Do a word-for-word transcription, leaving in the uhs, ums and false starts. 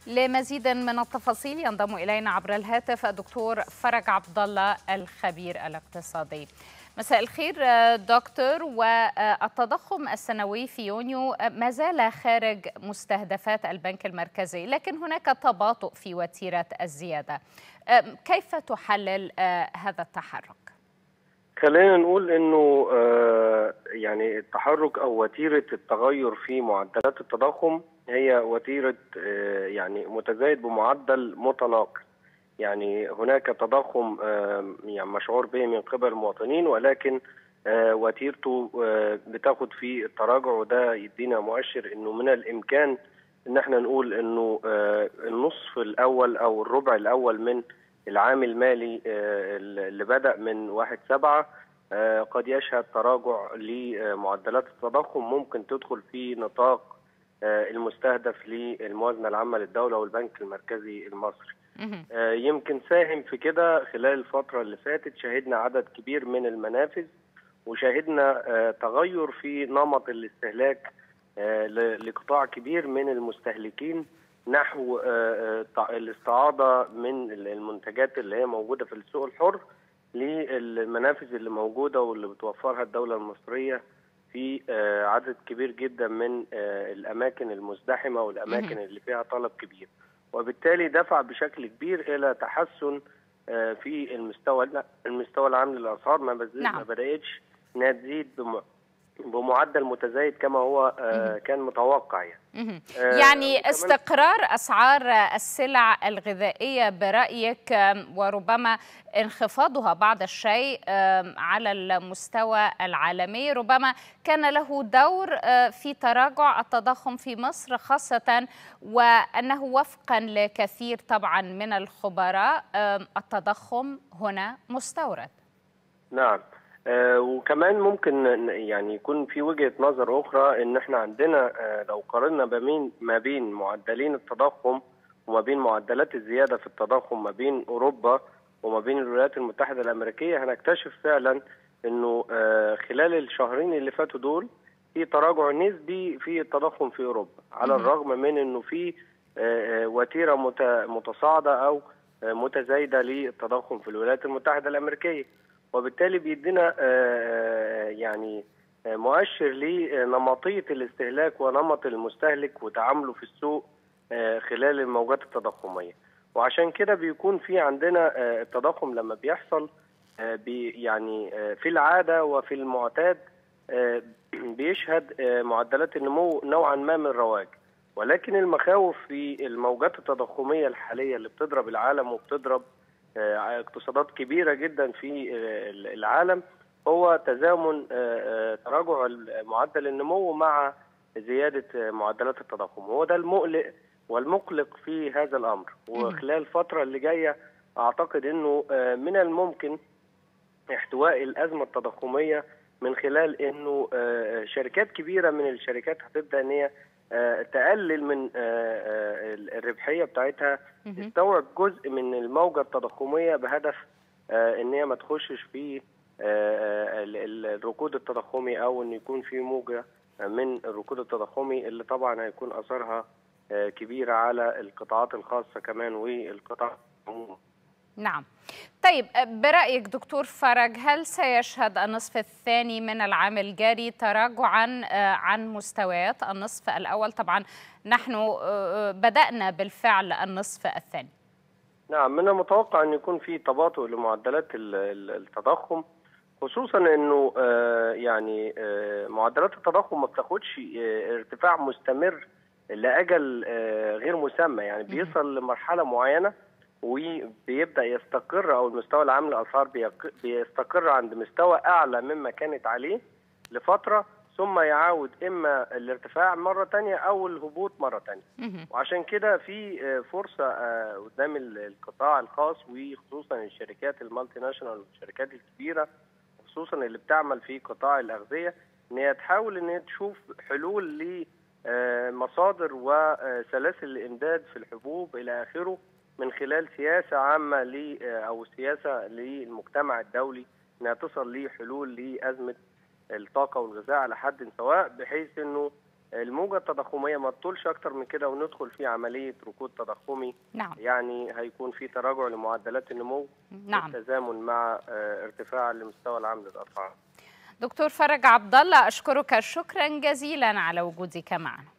لمزيد من التفاصيل ينضم إلينا عبر الهاتف الدكتور فرج عبد الله الخبير الاقتصادي. مساء الخير دكتور. والتضخم السنوي في يونيو ما زال خارج مستهدفات البنك المركزي، لكن هناك تباطؤ في وتيرة الزيادة. كيف تحلل هذا التحرك؟ خلينا نقول انه يعني التحرك او وتيره التغير في معدلات التضخم هي وتيره يعني متزايد بمعدل متناقص. يعني هناك تضخم يعني مشعور به من قبل المواطنين، ولكن وتيرته بتاخد في التراجع، وده يدينا مؤشر انه من الامكان ان احنا نقول انه النصف الاول او الربع الاول من العام المالي اللي بدأ من واحد سبعة قد يشهد تراجع لمعدلات التضخم ممكن تدخل في نطاق المستهدف للموازنة العامة للدولة والبنك المركزي المصري. يمكن ساهم في كده خلال الفترة اللي فاتت، شاهدنا عدد كبير من المنافذ وشاهدنا تغير في نمط الاستهلاك لقطاع كبير من المستهلكين نحو الاستعاضة من المنتجات اللي هي موجودة في السوق الحر للمنافذ اللي موجودة واللي بتوفرها الدولة المصرية في عدد كبير جدا من الأماكن المزدحمة والأماكن اللي فيها طلب كبير، وبالتالي دفع بشكل كبير إلى تحسن في المستوى المستوى العام للأسعار. ما نعم. بدأتش إنها تزيد بمعدل متزايد كما هو كان متوقع. يعني يعني استقرار أسعار السلع الغذائية برأيك، وربما انخفاضها بعض الشيء على المستوى العالمي، ربما كان له دور في تراجع التضخم في مصر، خاصة وأنه وفقا لكثير طبعا من الخبراء التضخم هنا مستورد. نعم. آه وكمان ممكن يعني يكون في وجهة نظر أخرى إن إحنا عندنا آه لو قارنا بين ما بين معدلين التضخم وما بين معدلات الزيادة في التضخم ما بين أوروبا وما بين الولايات المتحدة الأمريكية، هنكتشف فعلا إنه آه خلال الشهرين اللي فاتوا دول في تراجع نسبي في التضخم في أوروبا، على الرغم من إنه في آه وتيرة متصاعدة أو آه متزايدة للتضخم في الولايات المتحدة الأمريكية، وبالتالي بيدينا يعني مؤشر لنمطية الاستهلاك ونمط المستهلك وتعامله في السوق خلال الموجات التضخمية. وعشان كده بيكون في عندنا التضخم لما بيحصل بي يعني في العادة وفي المعتاد بيشهد معدلات النمو نوعا ما من رواج، ولكن المخاوف في الموجات التضخمية الحالية اللي بتضرب العالم وبتضرب اقتصادات كبيرة جدا في العالم هو تزامن تراجع معدل النمو مع زيادة معدلات التضخم، وهو ده المقلق والمقلق في هذا الأمر. وخلال الفترة اللي جاية أعتقد أنه من الممكن احتواء الأزمة التضخمية من خلال أنه شركات كبيرة من الشركات هتبدأ أن هي تقلل من الربحية بتاعتها، تستوعب جزء من الموجة التضخمية بهدف ان هي ما تخشش في الركود التضخمي، او ان يكون في موجة من الركود التضخمي اللي طبعا هيكون اثرها كبيرة على القطاعات الخاصة كمان والقطاع عموما. نعم. طيب برأيك دكتور فرج، هل سيشهد النصف الثاني من العام الجاري تراجعا عن مستويات النصف الأول؟ طبعا نحن بدأنا بالفعل النصف الثاني. نعم، من المتوقع أن يكون في تباطؤ لمعدلات التضخم، خصوصا أنه يعني معدلات التضخم ما بتاخدش ارتفاع مستمر لأجل غير مسمى، يعني بيصل لمرحلة معينة وبيبدأ يستقر، أو المستوى العام للأسعار بيستقر عند مستوى أعلى مما كانت عليه لفترة، ثم يعاود إما الارتفاع مرة تانية أو الهبوط مرة تانية. وعشان كده في فرصة قدام القطاع الخاص وخصوصا الشركات المالتي ناشونال والشركات الكبيرة، خصوصا اللي بتعمل في قطاع الأغذية، إن هي تحاول إن هي تشوف حلول لمصادر وسلاسل الإمداد في الحبوب إلى آخره، من خلال سياسة عامة ل أو سياسة للمجتمع الدولي إنها تصل لحلول لأزمة الطاقة والغذاء على حد سواء، بحيث إنه الموجة التضخمية ما تطولش أكتر من كده وندخل في عملية ركود تضخمي. نعم. يعني هيكون في تراجع لمعدلات النمو. نعم. بالتزامن مع ارتفاع المستوى العام للأسعار. دكتور فرج عبد الله، أشكرك شكرا جزيلا على وجودك معنا.